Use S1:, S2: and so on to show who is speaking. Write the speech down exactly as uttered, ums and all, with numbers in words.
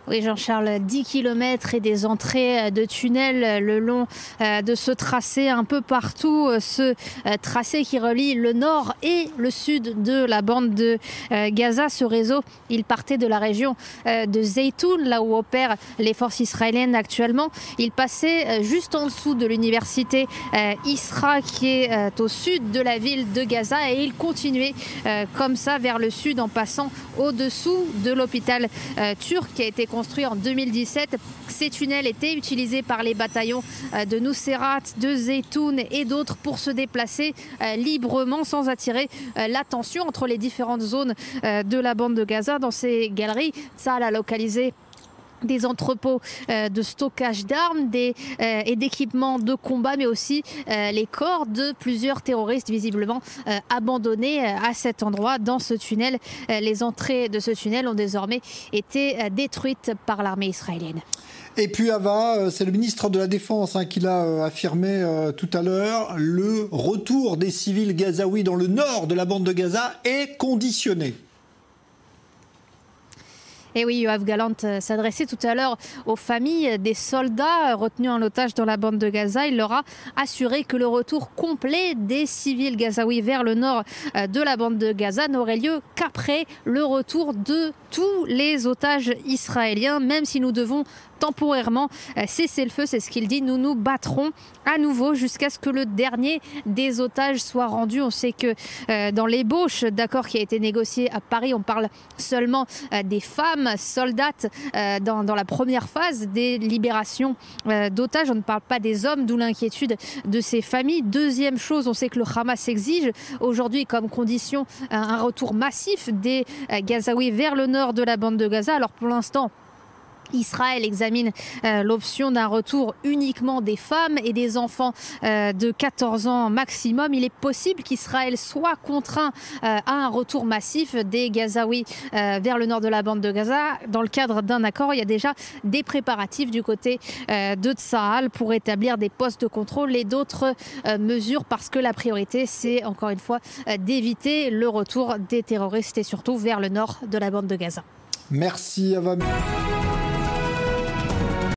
S1: Oui, Jean-Charles, dix kilomètres et des entrées de tunnels le long de ce tracé un peu partout. Ce tracé qui relie le nord et le sud de la bande de Gaza. Ce réseau, il partait de la région de Zeytoun, là où opèrent les forces israéliennes actuellement. Il passait juste en dessous de l'université Isra, qui est au sud de la ville de Gaza. Et il continuait comme ça vers le sud en passant au-dessous de l'hôpital turc qui a été construit en deux mille dix-sept. Ces tunnels étaient utilisés par les bataillons de Nuseirat, de Zeytoun et d'autres pour se déplacer librement sans attirer l'attention entre les différentes zones de la bande de Gaza. Dans ces galeries, Tsahal a localisé des entrepôts euh, de stockage d'armes des, euh, et d'équipements de combat, mais aussi euh, les corps de plusieurs terroristes visiblement euh, abandonnés euh, à cet endroit, dans ce tunnel. Euh, les entrées de ce tunnel ont désormais été euh, détruites par l'armée israélienne.
S2: Et puis Ava, c'est le ministre de la Défense hein, qui l'a affirmé euh, tout à l'heure, le retour des civils gazaouis dans le nord de la bande de Gaza est conditionné.
S1: Et oui, Yoav Gallant s'adressait tout à l'heure aux familles des soldats retenus en otage dans la bande de Gaza. Il leur a assuré que le retour complet des civils gazaouis vers le nord de la bande de Gaza n'aurait lieu qu'après le retour de tous les otages israéliens, même si nous devons temporairement cesser le feu, c'est ce qu'il dit. Nous nous battrons à nouveau jusqu'à ce que le dernier des otages soit rendu. On sait que euh, dans l'ébauche d'accord qui a été négocié à Paris, on parle seulement euh, des femmes soldates euh, dans, dans la première phase des libérations euh, d'otages. On ne parle pas des hommes, d'où l'inquiétude de ces familles. Deuxième chose, on sait que le Hamas exige aujourd'hui comme condition un, un retour massif des euh, Gazaouis vers le nord de la bande de Gaza. Alors pour l'instant, Israël examine euh, l'option d'un retour uniquement des femmes et des enfants euh, de quatorze ans maximum. Il est possible qu'Israël soit contraint euh, à un retour massif des Gazaouis euh, vers le nord de la bande de Gaza. Dans le cadre d'un accord, il y a déjà des préparatifs du côté euh, de Tsahal pour établir des postes de contrôle et d'autres euh, mesures, parce que la priorité, c'est encore une fois euh, d'éviter le retour des terroristes et surtout vers le nord de la bande de Gaza.
S2: Merci Ava.